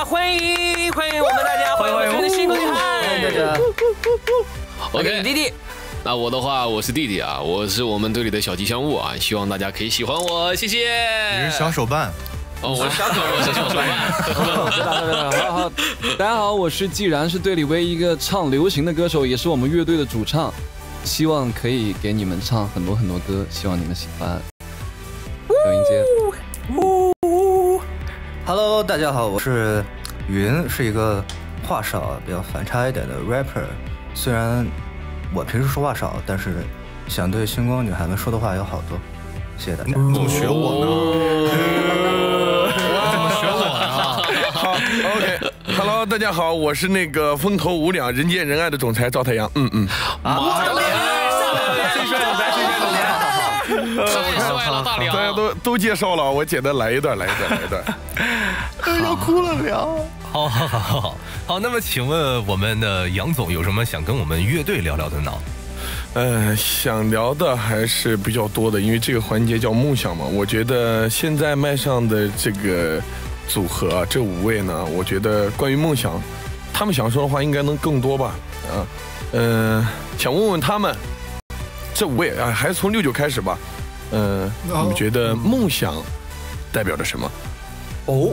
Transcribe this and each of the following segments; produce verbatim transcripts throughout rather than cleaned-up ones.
欢迎欢迎我们大家，欢迎我们的星光女孩，欢迎大家。OK， 弟弟。 那我的话，我是弟弟啊，我是我们队里的小吉祥物啊，希望大家可以喜欢我，谢谢。 你是小手办。 哦，我是小手，我是小手办。好好，大家好，我是既然是队里唯一一个唱流行的歌手，也是我们乐队的主唱，希望可以给你们唱很多很多歌，希望你们喜欢。小英姐。 Hello， 大家好，我是云，是一个话少、比较反差一点的 rapper。虽然我平时说话少，但是想对星光女孩们说的话有好多。谢谢大家。 怎么学我呢？怎么学我呢？ 好 ，OK，Hello， 大家好，我是那个风头无两、人见人爱的总裁赵太阳。嗯嗯。 啊！ 最帅总裁，最帅总裁。 太帅了，大梁！ 大家都都介绍了，我简单来一段，来一段，来一段。要哭了，梁。 好好好好好。好，那么请问我们的杨总有什么想跟我们乐队聊聊的呢？ 呃，想聊的还是比较多的，因为这个环节叫梦想嘛。我觉得现在麦上的这个组合、啊，这五位呢，我觉得关于梦想，他们想说的话应该能更多吧。啊，嗯、呃，想问问他们，这五位啊，还是从六九开始吧。嗯、呃，你们觉得梦想代表着什么？ 哦，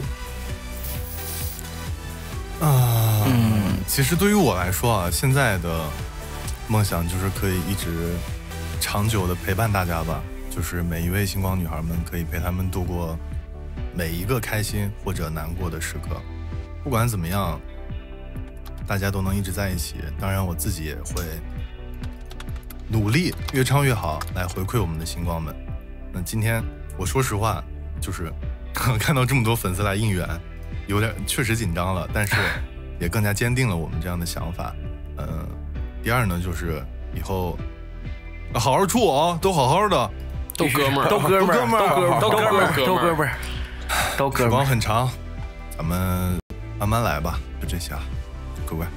啊，嗯，其实对于我来说啊，现在的梦想就是可以一直长久的陪伴大家吧，就是每一位星光女孩们可以陪她们度过每一个开心或者难过的时刻，不管怎么样，大家都能一直在一起。当然，我自己也会努力越唱越好，来回馈我们的星光们。那今天我说实话，就是看到这么多粉丝来应援，有点确实紧张了，但是也更加坚定了我们这样的想法。嗯。第二呢，就是以后好好处啊，都好好的， 都哥们儿， 都哥们儿，都哥们儿，都哥们儿，都哥们儿。 时光很长，咱们慢慢来吧，就这些啊，乖乖。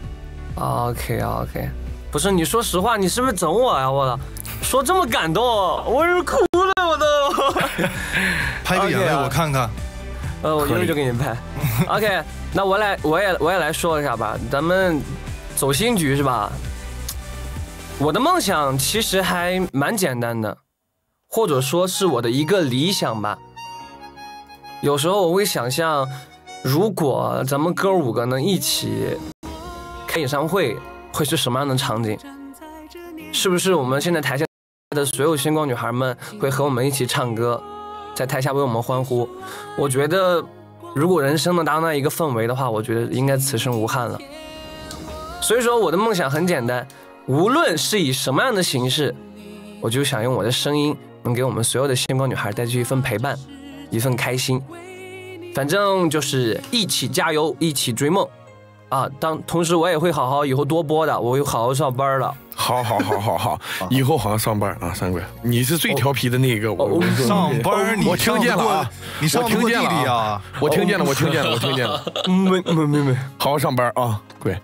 OK OK， 不是你说实话，你是不是整我呀？我说这么感动，我是哭了，我都。 拍个眼泪我看看。 呃，我一会儿就给你拍。OK， 那我来，我也我也来说一下吧，咱们。走新局是吧？我的梦想其实还蛮简单的，或者说是我的一个理想吧。有时候我会想象，如果咱们哥五个能一起开演唱会，会是什么样的场景？是不是我们现在台下的所有星光女孩们会和我们一起唱歌，在台下为我们欢呼？我觉得，如果人生能达到那一个氛围的话，我觉得应该此生无憾了。所以说我的梦想很简单，无论是以什么样的形式，我就想用我的声音能给我们所有的星光女孩带去一份陪伴，一份开心。反正就是一起加油，一起追梦啊！当同时我也会好好以后多播的，我会好好上班的。 好好好好好，以后好好上班啊，三贵，你是最调皮的那个。我上班， 我听见了啊， 你上听见了啊， 我听见了，我听见了，我听见了。 没没没没， 好好上班啊，贵。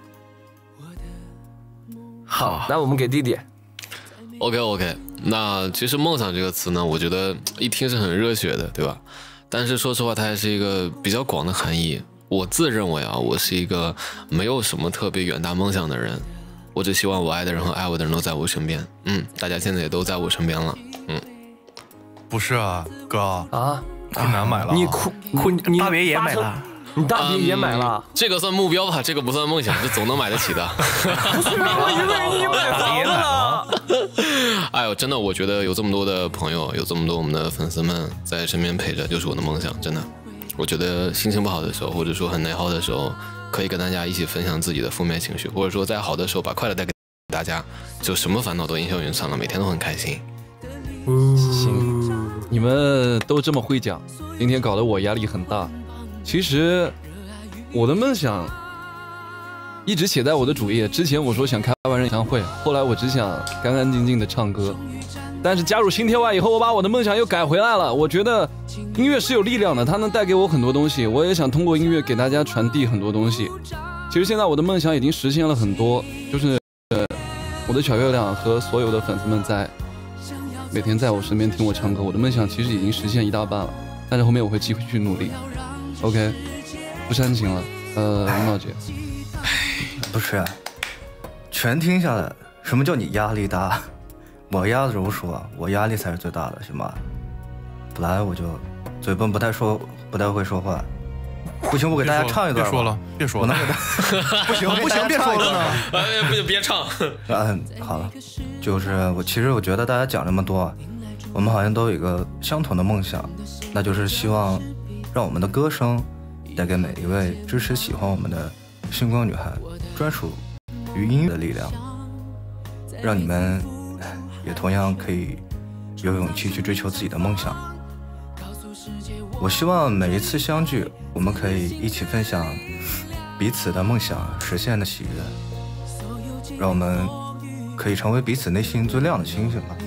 好，那我们给弟弟。 OK OK， 那其实梦想这个词呢，我觉得一听是很热血的，对吧？但是说实话，它还是一个比较广的含义。我自认为啊，我是一个没有什么特别远大梦想的人，我只希望我爱的人和爱我的人都在我身边。嗯，大家现在也都在我身边了。嗯， 不是啊，哥啊， 挺难买了、啊。 你哭哭，你大别也买了。 你大别也买了、 嗯，这个算目标吧，这个不算梦想，这总能买得起的。 不是，我以为你买房了。 哎呦，真的，我觉得有这么多的朋友，有这么多我们的粉丝们在身边陪着，就是我的梦想。真的，我觉得心情不好的时候，或者说很内耗的时候，可以跟大家一起分享自己的负面情绪，或者说在好的时候把快乐带给大家，就什么烦恼都烟消云散了，每天都很开心。 行，你们都这么会讲，今天搞得我压力很大。其实我的梦想一直写在我的主页，之前我说想开万人演唱会，后来我只想干干净净的唱歌，但是加入新天外以后，我把我的梦想又改回来了。我觉得音乐是有力量的，它能带给我很多东西，我也想通过音乐给大家传递很多东西。其实现在我的梦想已经实现了很多，就是我的小月亮和所有的粉丝们在每天在我身边听我唱歌，我的梦想其实已经实现一大半了，但是后面我会继续去努力。OK， 不煽情了。呃，吴茂姐， 不是、啊，全听下来，什么叫你压力大？我鸭子柔说，我压力才是最大的，行吧？本来我就嘴笨，不太说，不太会说话。不行，我给大家唱一段。 别说了，别说了， 我能给他。不行，不行，别说了呢。 哎，不行，别唱。 嗯，好了，就是我，其实我觉得大家讲这么多，我们好像都有一个相同的梦想，那就是希望让我们的歌声带给每一位支持喜欢我们的星光女孩专属于音乐的力量，让你们也同样可以有勇气去追求自己的梦想。我希望每一次相聚，我们可以一起分享彼此的梦想实现的喜悦，让我们可以成为彼此内心最亮的星星吧。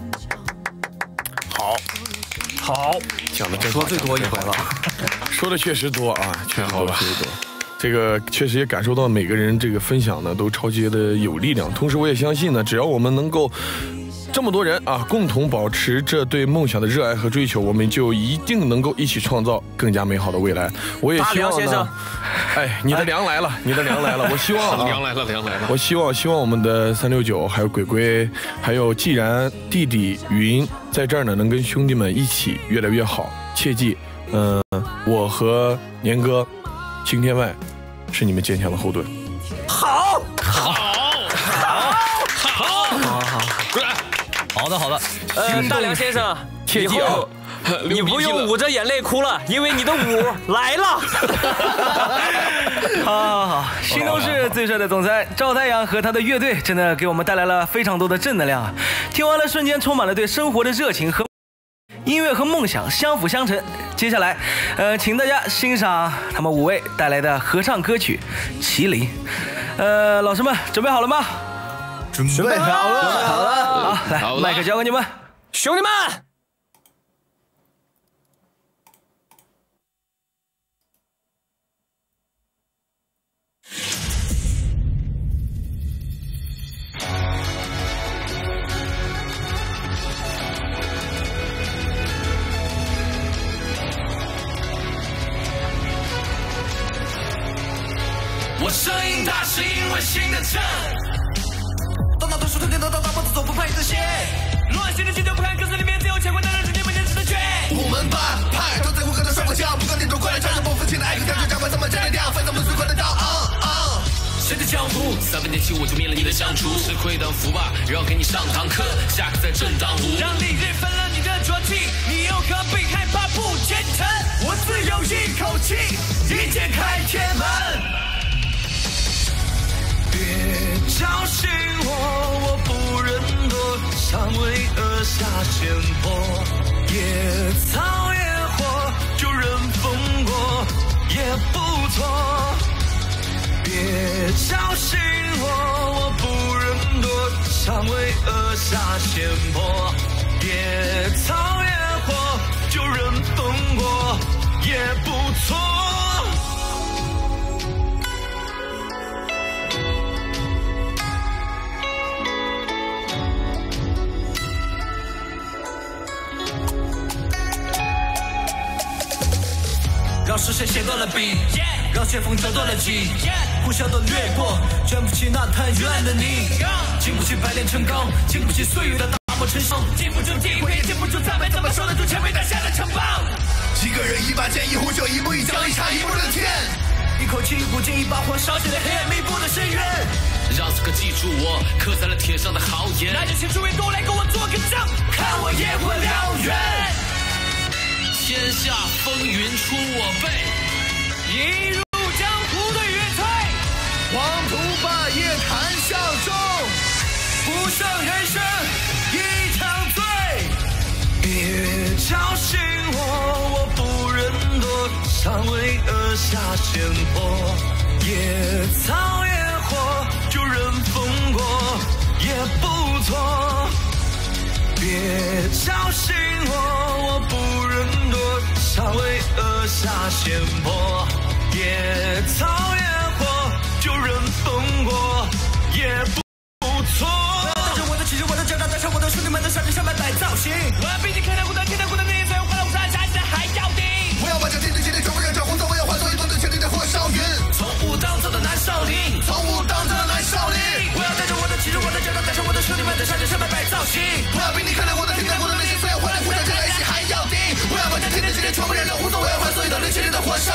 好， 好， 讲的真说最多一回了， 说的确实多啊，确实多， 好确实多。这个确实也感受到每个人这个分享呢都超级的有力量，同时我也相信呢，只要我们能够这么多人啊共同保持这对梦想的热爱和追求，我们就一定能够一起创造更加美好的未来。我也希望呢，哎，你的粮来了，你的粮来了，我希望、啊、 粮来了，粮来了。 我希望希望我们的三六九还有鬼鬼还有既然弟弟云在这儿呢，能跟兄弟们一起越来越好。切记，嗯、呃，我和年哥、青天外是你们坚强的后盾。 好， 好，好，好，好，好，过来。 好的，好的。 呃，大梁先生， 切记啊， 你不用捂着眼泪哭了，因为你的舞来了。 好好好，新东市最帅的总裁赵太阳和他的乐队真的给我们带来了非常多的正能量啊！听完了，瞬间充满了对生活的热情和音乐和梦想相辅相成。接下来，呃，请大家欣赏他们五位带来的合唱歌曲《麒麟》。呃，老师们准备好了吗？ 准备好了， 好了， 好，来， 好了麦克交给你们， 兄弟们。 我声音大是因为心的震，动脑动手推电动到大步走不怕你的鞋，乱心的心就不看歌词里面最有乾坤的人，直接没认识的绝。我们班派都在我跟他摔过跤，不管你多过来唱着不服气的爱歌，就掌管怎么站掉，反正我们最快的刀。谁的江湖？三分年轻我就灭了你的相处，吃亏当福吧，然后给你上堂课，下课再正当胡。让历日分了你的浊气，你又何必害怕不虔诚？我自有一口气，一剑开天门。别叫醒我，我不忍躲，常为恶下险坡，野草野火，就任风过也不错。别叫醒我，我不忍躲，常为恶下险坡，野草野火，就任风过也不错。让视线写断了笔，让旋风折断了脊，呼啸的掠过，卷不起那滩冤案的你，经不起百炼成钢，经不起岁月的打磨成伤，禁不住地位，也禁不住赞美，怎么守得住前辈打下的城邦？一个人一把剑，一壶酒，一步一脚，一茶一步的天，一口气一股劲，一把火烧起了黑暗密布的深渊。让此刻记住我，刻在了铁上的豪言。那就请诸位都来跟我做个账，看我野火燎原。天下风云出我辈，一入江湖对月翠，黄土霸业谈笑中，不剩人生一场醉。别叫醒我，我不忍躲，常为恶下险坡，野草野火，就任风过也不错。别叫醒我，我不忍躲，常为恶下险坡，野草野火，就任风过也不错。带着我的旗帜，我的脚掌，带上我的兄弟们的上阵上麦摆造型。我要比你看到古的天天古的那一岁，换了五山下起来还要顶。我要把这天地间的全部人找红色，我要化作一团的千里的火。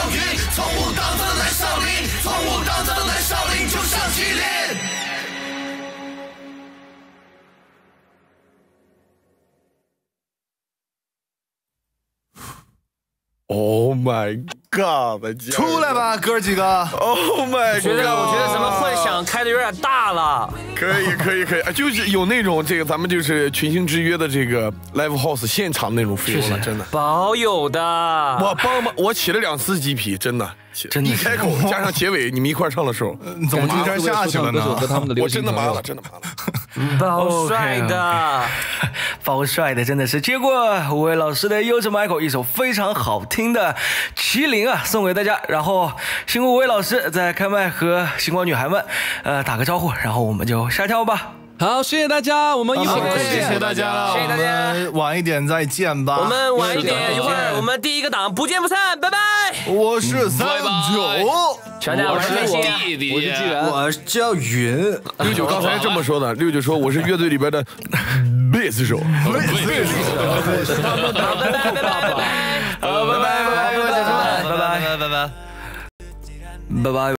云，从武当走来少林，从武当走来少林就像麒麟。 Oh my god！ 出来吧，哥几个 ！Oh my god！ 觉得我觉得咱们混响开的有点大了。 可以可以可以，就是有那种这个咱们就是群星之约的这个 live house 现场那种 feel 了，真的。 保有的。 我帮忙，我起了两次鸡皮，真的。 真的一开口加上结尾，你们一块唱的时候， 怎么中间下去了呢？ 我真的麻了，真的麻了。 包帅的， 包帅的真的是。接过五位老师的优质 Michael 一首非常好听的《麒麟》啊，送给大家。然后辛苦五位老师在开麦和星光女孩们呃打个招呼，然后我们就下跳吧。 好，谢谢大家，我们一会儿谢谢大家了， 谢谢大家， 我们晚一点再见吧。 我们晚一点，一会儿我们第一个档不见不散，拜拜。 我是三九， 全家我是开心， 弟弟， 我是既然， 我叫云。 六九刚才这么说的，六九说我是乐队里边的贝斯手。 贝斯手， 拜拜拜拜， 好，拜拜拜拜拜拜拜拜拜拜拜。